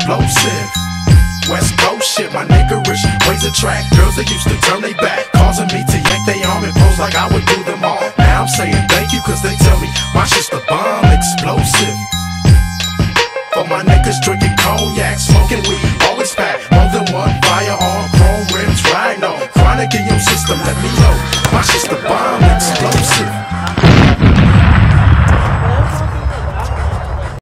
explosive. West Coast shit, my niggerish ways attract girls that used to turn they back, causing me to yank they arm and pose like I would do them all. Now I'm saying thank you cause they tell me my shit's the bomb explosive. For my niggas drinking cognac, smoking weed, always packed more than one firearm, chrome rims, rhino, chronic in your system, let me know my shit's the bomb explosive.